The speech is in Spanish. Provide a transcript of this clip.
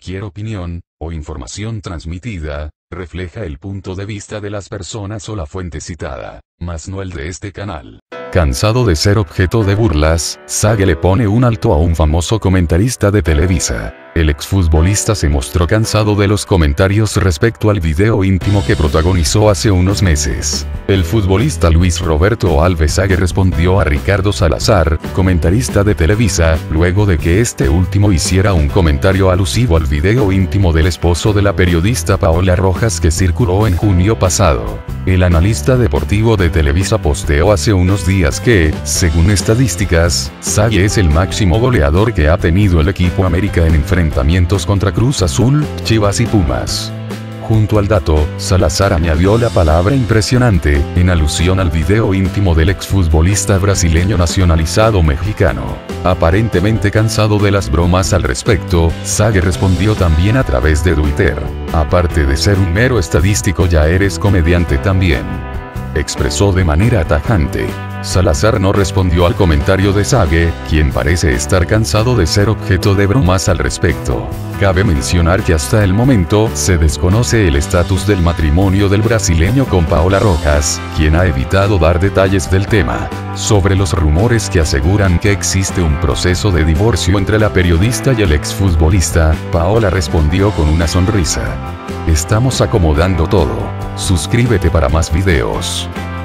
cualquier opinión, o información transmitida, refleja el punto de vista de las personas o la fuente citada, mas no el de este canal. Cansado de ser objeto de burlas, Sage le pone un alto a un famoso comentarista de Televisa. El exfutbolista se mostró cansado de los comentarios respecto al video íntimo que protagonizó hace unos meses. El futbolista Luis Roberto Alves Sage respondió a Ricardo Salazar, comentarista de Televisa, luego de que este último hiciera un comentario alusivo al video íntimo del esposo de la periodista Paola Rojas que circuló en junio pasado. El analista deportivo de Televisa posteó hace unos días que, según estadísticas, Sage es el máximo goleador que ha tenido el equipo América en enfrentamientos contra Cruz Azul, Chivas y Pumas. Junto al dato, Salazar añadió la palabra impresionante, en alusión al video íntimo del exfutbolista brasileño nacionalizado mexicano. Aparentemente cansado de las bromas al respecto, Sage respondió también a través de Twitter: aparte de ser un mero estadístico ya eres comediante también. Expresó de manera tajante. Salazar no respondió al comentario de Sage, quien parece estar cansado de ser objeto de bromas al respecto. Cabe mencionar que hasta el momento se desconoce el estatus del matrimonio del brasileño con Paola Rojas, quien ha evitado dar detalles del tema. Sobre los rumores que aseguran que existe un proceso de divorcio entre la periodista y el exfutbolista, Paola respondió con una sonrisa: estamos acomodando todo. Suscríbete para más videos.